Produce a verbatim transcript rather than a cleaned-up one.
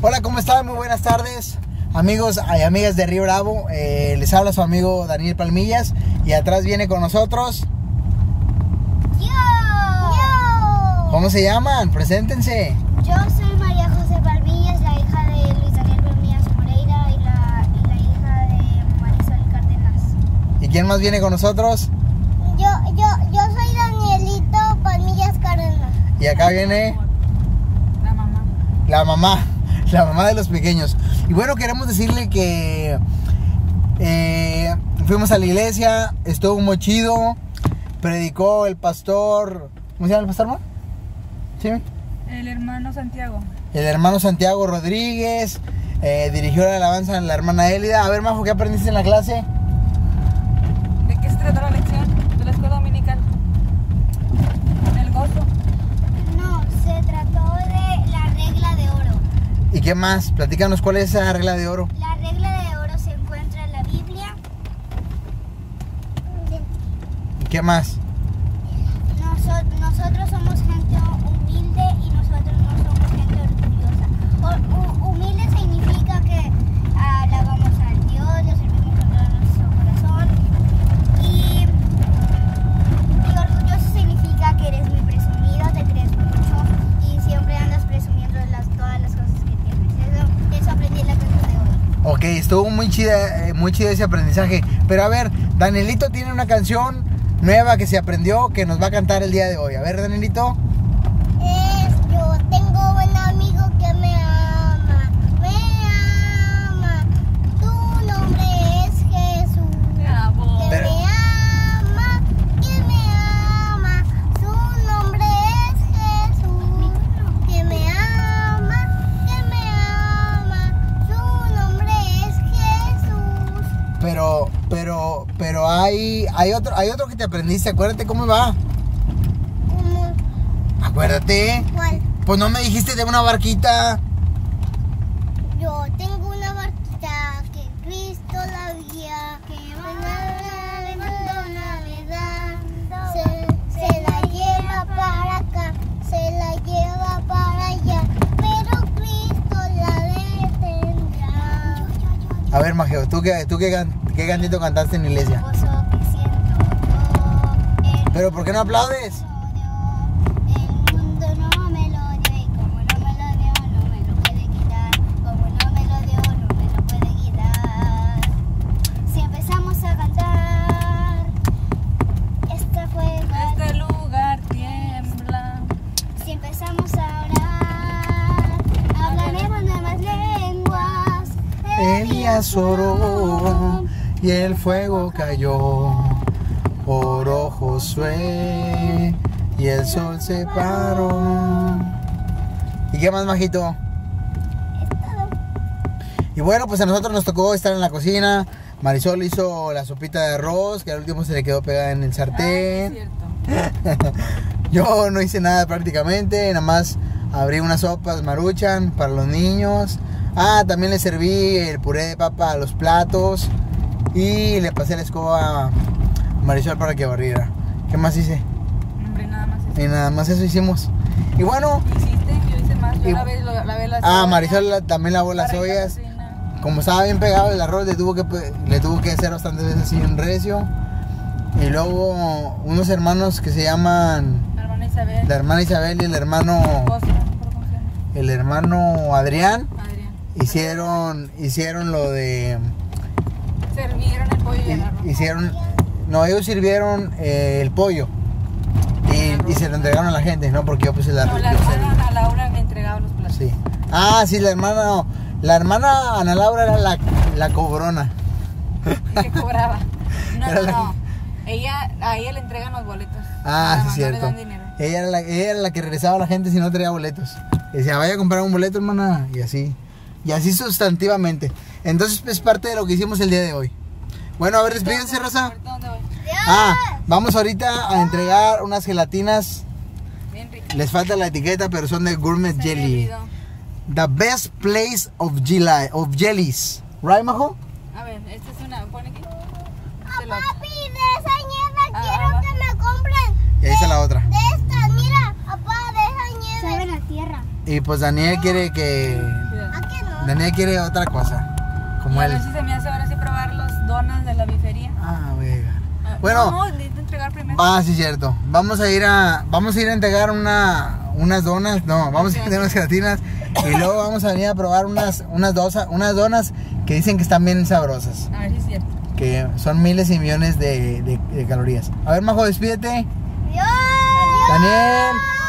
Hola, ¿cómo están? Muy buenas tardes, amigos y amigas de Río Bravo. Eh, les habla su amigo Daniel Palmillas y atrás viene con nosotros. Yo. Yo. ¿Cómo se llaman? Preséntense. Yo soy María José Palmillas, la hija de Luis Daniel Palmillas Moreira y la, y la hija de Marisol Cárdenas. ¿Y quién más viene con nosotros? Yo, yo, yo soy Danielito Palmillas Cárdenas. Y acá viene La mamá. la mamá, la mamá de los pequeños. Y bueno, queremos decirle que eh, fuimos a la iglesia, estuvo muy chido, predicó el pastor, ¿cómo se llama el pastor, ma? ¿Sí? El hermano Santiago. El hermano Santiago Rodríguez, eh, dirigió la alabanza a la hermana Élida. A ver, Majo, ¿qué aprendiste en la clase? ¿De qué se trata la lección de la escuela dominical? El gozo. No, se trató de la regla de oro. ¿Y qué más? Platícanos cuál es esa regla de oro. La regla de oro se encuentra en la Biblia. ¿Y qué más? Noso- nosotros somos gente humilde y nosotros no somos gente orgullosa. O- hu- humilde significa que alabamos a Dios, lo servimos con todo nuestro corazón. Y, y orgulloso significa que eres muy presumido, te crees mucho y siempre andas presumiendo de las, todas las cosas que tienes. Eso, eso aprendí en la clase de hoy. Ok, estuvo muy chida, eh, muy chido ese aprendizaje. Pero a ver, Danielito tiene una canción nueva que se aprendió que nos va a cantar el día de hoy. A ver, Danielito. Es, yo tengo buen amigo que me ama, me ama. Tu nombre es Jesús. Bravo. Que Pero- me ama, que me ama. Su nombre es Jesús. Que me ama, que me ama. Su nombre es Jesús. Pero, pero, pero hay, hay otro, hay otro que te aprendiste. Acuérdate cómo va. ¿Cómo? Acuérdate. ¿Cuál? Pues no me dijiste de una barquita. Yo tengo una barquita que Cristo la guía, que va navegando, navegando, se, se la lleva para acá, se la lleva para allá, pero Cristo la detendrá. A ver, Mageo, ¿tú qué, tú qué, can- qué cantito cantaste en la iglesia? Gozo que siento yo, el Pero ¿por qué no aplaudes? El mundo no me lo dio y como no me lo dio no me lo puede quitar. Como no me lo dio no me lo puede quitar. Si empezamos a cantar, este fuego. Este lugar tiembla. Si empezamos a orar, hablaremos nuevas lenguas. Elías oró y el fuego cayó. Oró Josué y el sol se paró. ¿Y qué más, Majito? Es todo. Y bueno, pues a nosotros nos tocó estar en la cocina. Marisol hizo la sopita de arroz, que al último se le quedó pegada en el Ah, es sartén. cierto. Yo no hice nada prácticamente, nada más abrí unas sopas Maruchan para los niños. Ah, también le serví el puré de papa a los platos y le pasé la escoba a Marisol para que barriera. ¿Qué más hice? Hombre, nada más eso. Y nada más eso hicimos. Y bueno, ¿Hiciste? Yo hice más. Yo Y- lavé, lo- lavé las ah, ollas, Marisol la- también lavó las barrí la ollas. cocina. Como estaba bien pegado el arroz, le tuvo que, le tuvo que hacer bastantes veces así en recio. Y luego unos hermanos que se llaman La hermana Isabel. la hermana Isabel y el hermano Esposa, no recuerdo cómo se llama. el hermano Adrián Adrián. hicieron hicieron lo de Servieron el pollo y el arroz. hicieron no ellos sirvieron eh, el pollo y, y se lo entregaron a la gente, no porque yo puse el No, arroz. la yo serví. hermana Ana Laura me entregaba los platos. Sí. Ah, sí, la hermana no. La hermana Ana Laura era la, la cobrona. Y que cobraba. No, Era no, la- no. Ella, a ella le entregan los boletos. Ah, No, sí, no le cierto. dan dinero. Ella era, la, ella era la que regresaba a la gente si no traía boletos. Y decía, vaya a comprar un boleto, hermana. Y así. Y así sustantivamente. Entonces es parte de lo que hicimos el día de hoy. Bueno, a ver, despídense, raza. ¿Ahorita dónde voy? Ah, vamos ahorita a entregar unas gelatinas. Bien rico. Les falta la etiqueta, pero son de Gourmet Se me Jelly. olvidó. The best place of, jelly, of jellies. Right, Majo? A ver, esta es una. Pone aquí. Ah, Este lo- papi, de esa nieve Ah, quiero va. que me compren. Y ahí está la otra. De esta, mira, papá, de esa nieve. Sabe la tierra. Y pues Daniel quiere que... ¿A qué no? Daniel quiere otra cosa. Como A él. ver si se me hace ahora sí probar los donas de la bifería. Ah, voy a llegar. Ah, Bueno. No, necesito entregar primero. Ah, sí, cierto. Vamos a ir a... Vamos a ir a entregar una... Unas donas. No, vamos a ir a entregar unas gelatinas. Y luego vamos a venir a probar unas, unas, dosa, unas donas que dicen que están bien sabrosas. A ver si es cierto. Que son miles y millones de, de, de calorías. A ver, Majo, despídete. Adiós. Daniel.